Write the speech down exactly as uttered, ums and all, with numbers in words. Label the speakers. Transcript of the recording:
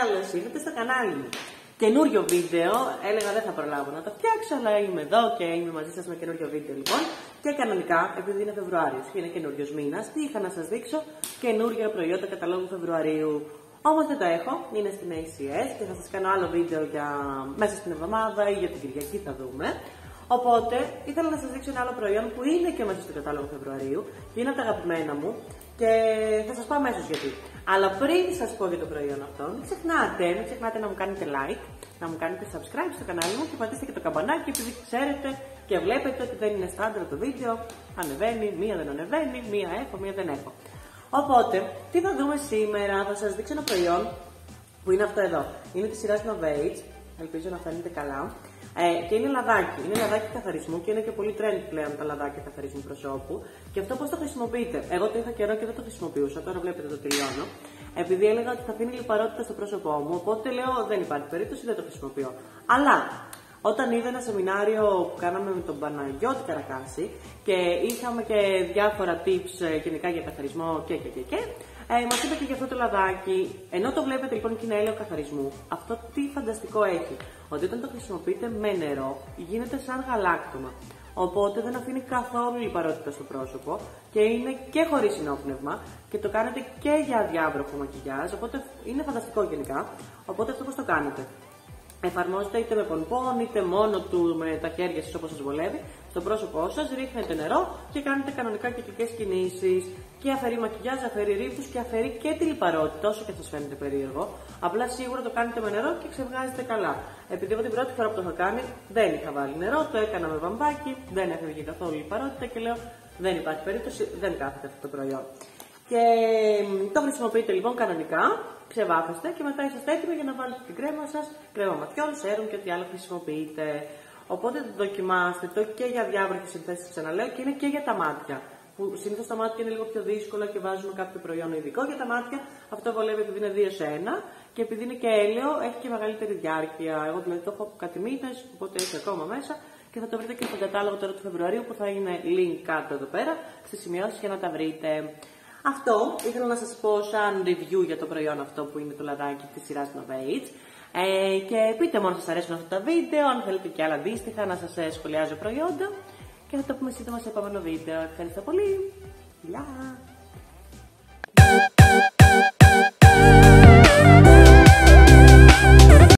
Speaker 1: καλώς ήρθατε στο κανάλι μου. Καινούριο βίντεο, έλεγα δεν θα προλάβω να το φτιάξω, αλλά είμαι εδώ και είμαι μαζί σας με καινούριο βίντεο λοιπόν. Και κανονικά, επειδή είναι Φεβρουάριος και είναι καινούριος μήνας, τι είχα να σας δείξω, καινούργια προϊόντα καταλόγου Φεβρουαρίου. Όμως δεν το έχω, είναι στην έι σι ες και θα σας κάνω άλλο βίντεο για μέσα στην εβδομάδα ή για την Κυριακή, θα δούμε. Οπότε ήθελα να σας δείξω ένα άλλο προϊόν που είναι και μέσα στο κατάλογο Φεβρουαρίου και είναι από τα αγαπημένα μου και θα σας πω αμέσως γιατί. Αλλά πριν σας πω για το προϊόν αυτό, μην ξεχνάτε, μην ξεχνάτε να μου κάνετε like, να μου κάνετε subscribe στο κανάλι μου και πατήστε και το καμπανάκι, επειδή ξέρετε και βλέπετε ότι δεν είναι στάνταρ το βίντεο, ανεβαίνει, μία δεν ανεβαίνει, μία έχω, μία δεν έχω. Οπότε, τι θα δούμε σήμερα, θα σας δείξω ένα προϊόν που είναι αυτό εδώ. Είναι της σειράς Novage, ελπίζω να φαίνεται καλά. Ε, και είναι λαδάκι. Είναι λαδάκι καθαρισμού και είναι και πολύ trend πλέον τα λαδάκια καθαρισμού προσώπου. Και αυτό πώς το χρησιμοποιείτε. Εγώ το είχα καιρό και δεν το χρησιμοποιούσα, τώρα βλέπετε το τελειώνω. Επειδή έλεγα ότι θα αφήνει λιπαρότητα στο πρόσωπό μου, οπότε λέω δεν υπάρχει περίπτωση, δεν το χρησιμοποιώ. Αλλά όταν είδα ένα σεμινάριο που κάναμε με τον Παναγιώτη Καρακάση και είχαμε και διάφορα tips γενικά για καθαρισμό και και και και, ε, μας είπε και για αυτό το λαδάκι, ενώ το βλέπετε λοιπόν και είναι έλαιο καθαρισμού, αυτό τι φανταστικό έχει, ότι όταν το χρησιμοποιείτε με νερό γίνεται σαν γαλάκτωμα. Οπότε δεν αφήνει καθόλου λιπαρότητα στο πρόσωπο και είναι και χωρίς συνόπνευμα και το κάνετε και για διάβροχο μακιγιάζ, οπότε είναι φανταστικό γενικά. Οπότε αυτό πώς το κάνετε. Εφαρμόζεται είτε με πονπόν είτε μόνο του με τα χέρια σας όπως σας βολεύει στο πρόσωπό σας, ρίχνετε νερό και κάνετε κανονικά κυκλικές κινήσεις και αφαιρεί μακιγιάζ, αφαιρεί ρήφους και αφαιρεί και τη λιπαρότητα όσο και σας φαίνεται περίεργο. Απλά σίγουρα το κάνετε με νερό και ξεβγάζετε καλά. Επειδή εγώ την πρώτη φορά που το είχα κάνει δεν είχα βάλει νερό, το έκανα με βαμβάκι, δεν έφευγε καθόλου λιπαρότητα και λέω δεν υπάρχει περίπτωση, δεν κάθεται αυτό το προϊόν. Και το χρησιμοποιείτε λοιπόν κανονικά, ξεβάφεστε και μετά είσαστε έτοιμοι για να βάλετε την κρέμα σας, κρέμα ματιών, σέρουμ και ό,τι άλλο χρησιμοποιείτε. Οπότε το δοκιμάστε το και για διάβροχες συνθέσεις, ξαναλέω, και είναι και για τα μάτια. Που συνήθως τα μάτια είναι λίγο πιο δύσκολα και βάζουμε κάποιο προϊόν ειδικό για τα μάτια. Αυτό βολεύει επειδή είναι δύο σε ένα και επειδή είναι και έλαιο, έχει και μεγαλύτερη διάρκεια. Εγώ δηλαδή το έχω κάτι μήνες, οπότε έχει ακόμα μέσα και θα το βρείτε και στον κατάλογο τώρα του Φεβρουαρίου που θα είναι link κάτω εδώ πέρα στις σημειώσεις για να τα βρείτε. Αυτό ήθελα να σας πω σαν review για το προϊόν αυτό που είναι το λαδάκι της σειράς Novage. Ε, και πείτε μου αν σας αρέσουν αυτά τα βίντεο, αν θέλετε και άλλα αντίστοιχα να σας σχολιάζω προϊόντα. Και θα το πούμε σύντομα σε επόμενο βίντεο. Ευχαριστώ πολύ. Γεια!